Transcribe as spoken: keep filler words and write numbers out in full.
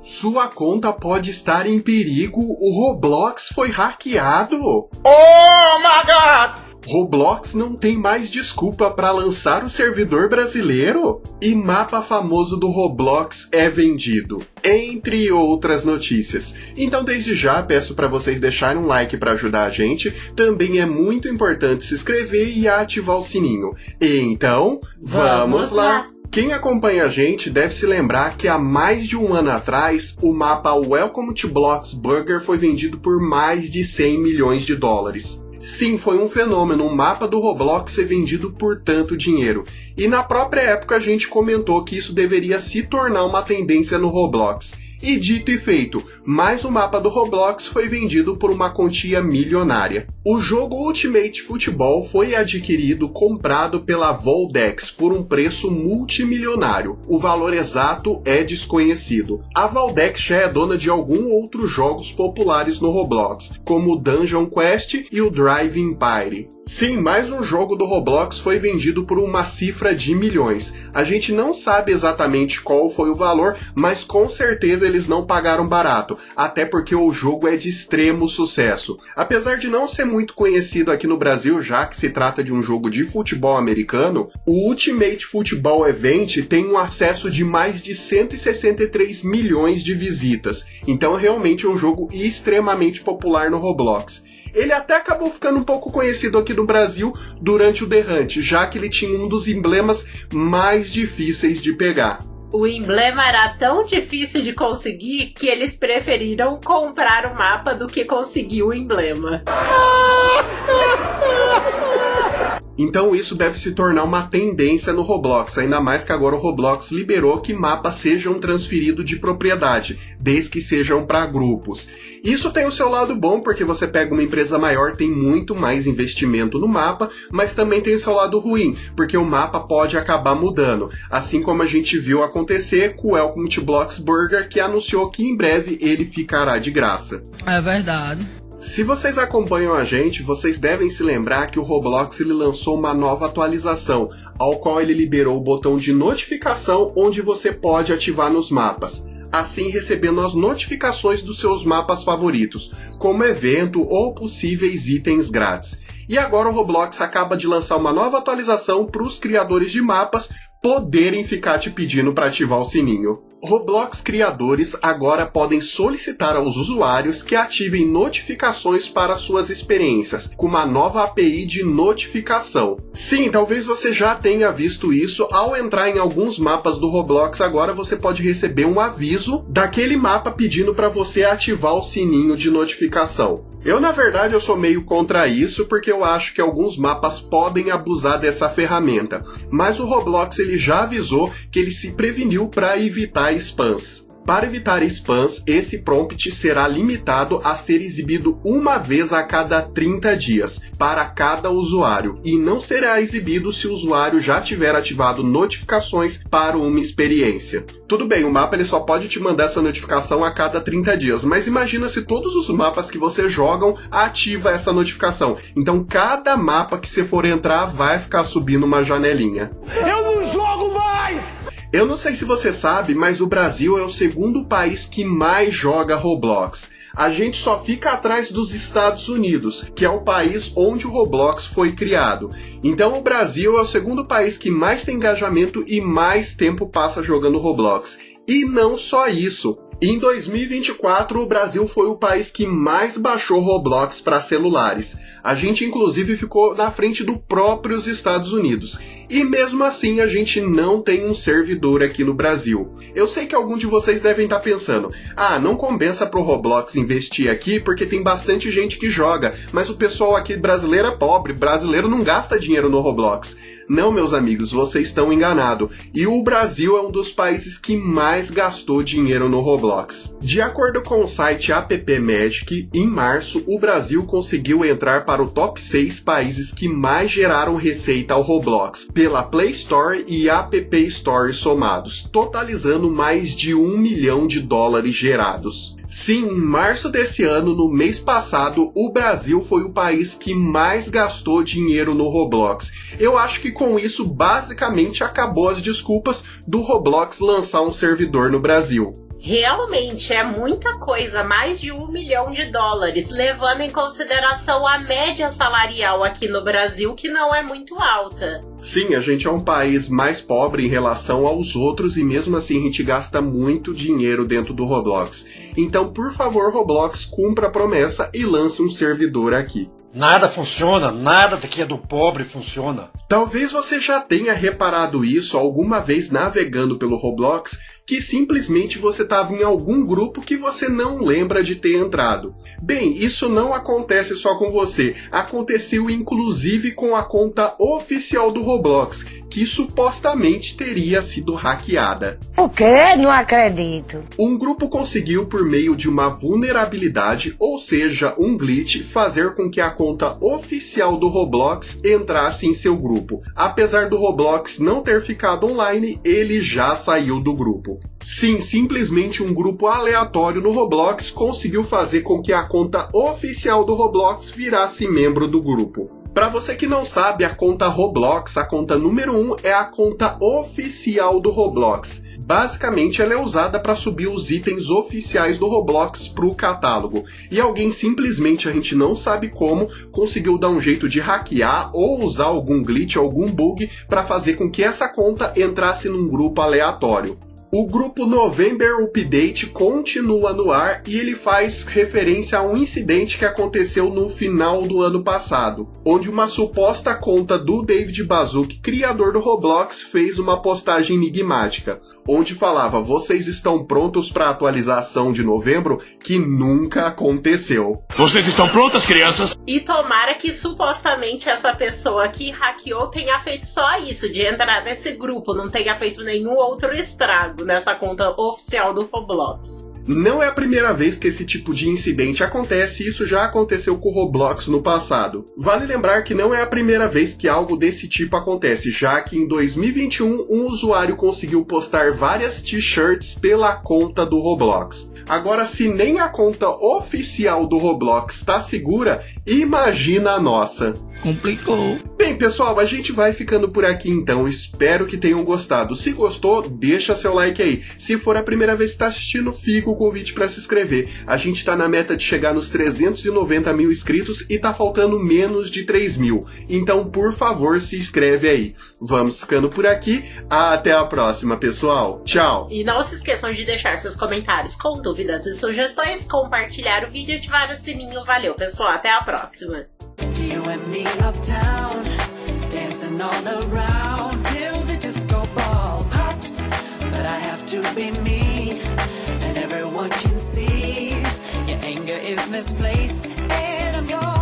Sua conta pode estar em perigo, o Roblox foi hackeado. Oh my God! Roblox não tem mais desculpa para lançar o servidor brasileiro? E mapa famoso do Roblox é vendido, entre outras notícias. Então desde já peço para vocês deixarem um like para ajudar a gente, também é muito importante se inscrever e ativar o sininho. Então, vamos, vamos lá! lá. Quem acompanha a gente deve se lembrar que há mais de um ano atrás, o mapa Welcome to Bloxburg foi vendido por mais de cem milhões de dólares. Sim, foi um fenômeno, um mapa do Roblox ser vendido por tanto dinheiro. E na própria época a gente comentou que isso deveria se tornar uma tendência no Roblox. E dito e feito, mais um mapa do Roblox foi vendido por uma quantia milionária. O jogo Ultimate Football foi adquirido, comprado pela Valdex por um preço multimilionário. O valor exato é desconhecido. A Valdex já é dona de alguns outros jogos populares no Roblox, como o Dungeon Quest e o Drive Empire. Sim, mais um jogo do Roblox foi vendido por uma cifra de milhões. A gente não sabe exatamente qual foi o valor, mas com certeza eles não pagaram barato, até porque o jogo é de extremo sucesso. Apesar de não ser muito conhecido aqui no Brasil, já que se trata de um jogo de futebol americano, o Ultimate Football Event tem um acesso de mais de cento e sessenta e três milhões de visitas, então realmente é um jogo extremamente popular no Roblox. Ele até acabou ficando um pouco conhecido aqui no Brasil durante o The Hunt, já que ele tinha um dos emblemas mais difíceis de pegar. O emblema era tão difícil de conseguir que eles preferiram comprar o mapa do que conseguir o emblema. Então isso deve se tornar uma tendência no Roblox, ainda mais que agora o Roblox liberou que mapas sejam transferidos de propriedade, desde que sejam para grupos. Isso tem o seu lado bom, porque você pega uma empresa maior, tem muito mais investimento no mapa, mas também tem o seu lado ruim, porque o mapa pode acabar mudando, assim como a gente viu acontecer com o Welcome to Bloxburg, que anunciou que em breve ele ficará de graça. É verdade. Se vocês acompanham a gente, vocês devem se lembrar que o Roblox ele lançou uma nova atualização, ao qual ele liberou o botão de notificação onde você pode ativar nos mapas, assim recebendo as notificações dos seus mapas favoritos, como evento ou possíveis itens grátis. E agora o Roblox acaba de lançar uma nova atualização para os criadores de mapas poderem ficar te pedindo para ativar o sininho. Roblox criadores agora podem solicitar aos usuários que ativem notificações para suas experiências, com uma nova A P I de notificação. Sim, talvez você já tenha visto isso, ao entrar em alguns mapas do Roblox, agora você pode receber um aviso daquele mapa pedindo para você ativar o sininho de notificação. Eu, na verdade, eu sou meio contra isso, porque eu acho que alguns mapas podem abusar dessa ferramenta. Mas o Roblox ele já avisou que ele se preveniu para evitar spams. Para evitar spams, esse prompt será limitado a ser exibido uma vez a cada trinta dias, para cada usuário, e não será exibido se o usuário já tiver ativado notificações para uma experiência. Tudo bem, o mapa ele só pode te mandar essa notificação a cada trinta dias, mas imagina se todos os mapas que você jogam ativa essa notificação. Então cada mapa que você for entrar vai ficar subindo uma janelinha. Eu não jogo mais! Eu não sei se você sabe, mas o Brasil é o segundo país que mais joga Roblox. A gente só fica atrás dos Estados Unidos, que é o país onde o Roblox foi criado. Então o Brasil é o segundo país que mais tem engajamento e mais tempo passa jogando Roblox. E não só isso. Em dois mil e vinte e quatro, o Brasil foi o país que mais baixou Roblox para celulares. A gente, inclusive, ficou na frente dos próprios Estados Unidos. E mesmo assim, a gente não tem um servidor aqui no Brasil. Eu sei que algum de vocês devem estar pensando, ah, não compensa pro Roblox investir aqui porque tem bastante gente que joga, mas o pessoal aqui brasileiro é pobre, brasileiro não gasta dinheiro no Roblox. Não, meus amigos, vocês estão enganados. E o Brasil é um dos países que mais gastou dinheiro no Roblox. De acordo com o site AppMagic, em março, o Brasil conseguiu entrar para o top seis países que mais geraram receita ao Roblox, pela Play Store e App Store somados, totalizando mais de um milhão de dólares gerados. Sim, em março desse ano, no mês passado, o Brasil foi o país que mais gastou dinheiro no Roblox. Eu acho que com isso, basicamente, acabou as desculpas do Roblox lançar um servidor no Brasil. Realmente é muita coisa, mais de um milhão de dólares, levando em consideração a média salarial aqui no Brasil, que não é muito alta. Sim, a gente é um país mais pobre em relação aos outros e mesmo assim a gente gasta muito dinheiro dentro do Roblox. Então, por favor, Roblox, cumpra a promessa e lance um servidor aqui. Nada funciona, nada que é do pobre funciona. Talvez você já tenha reparado isso alguma vez navegando pelo Roblox, que simplesmente você estava em algum grupo que você não lembra de ter entrado. Bem, isso não acontece só com você, aconteceu inclusive com a conta oficial do Roblox, que supostamente teria sido hackeada. O quê? Não acredito. Um grupo conseguiu, por meio de uma vulnerabilidade, ou seja, um glitch, fazer com que a conta oficial do Roblox entrasse em seu grupo. Apesar do Roblox não ter ficado online, ele já saiu do grupo. Sim, simplesmente um grupo aleatório no Roblox conseguiu fazer com que a conta oficial do Roblox virasse membro do grupo. Para você que não sabe, a conta Roblox, a conta número um, é a conta oficial do Roblox. Basicamente, ela é usada para subir os itens oficiais do Roblox para o catálogo. E alguém simplesmente, a gente não sabe como, conseguiu dar um jeito de hackear ou usar algum glitch, algum bug para fazer com que essa conta entrasse num grupo aleatório. O grupo November Update continua no ar e ele faz referência a um incidente que aconteceu no final do ano passado, onde uma suposta conta do David Baszucki, criador do Roblox, fez uma postagem enigmática, onde falava: vocês estão prontos para a atualização de novembro, que nunca aconteceu. Vocês estão prontas, crianças? E tomara que supostamente essa pessoa que hackeou tenha feito só isso, de entrar nesse grupo, não tenha feito nenhum outro estrago nessa conta oficial do Roblox. Não é a primeira vez que esse tipo de incidente acontece, isso já aconteceu com o Roblox no passado. Vale lembrar que não é a primeira vez que algo desse tipo acontece, já que em dois mil e vinte e um, um usuário conseguiu postar várias t-shirts pela conta do Roblox. Agora, se nem a conta oficial do Roblox está segura, imagina a nossa. Complicou. Bem, pessoal, a gente vai ficando por aqui então. Espero que tenham gostado. Se gostou, deixa seu like aí. Se for a primeira vez que está assistindo, fica o convite para se inscrever. A gente está na meta de chegar nos trezentos e noventa mil inscritos e tá faltando menos de três mil. Então, por favor, se inscreve aí. Vamos ficando por aqui. Até a próxima, pessoal. Tchau. E não se esqueçam de deixar seus comentários com dúvidas e sugestões, compartilhar o vídeo e ativar o sininho. Valeu, pessoal. Até a próxima. You and me uptown, dancing all around till the disco ball pops. But I have to be me, and everyone can see your anger is misplaced, and I'm yours.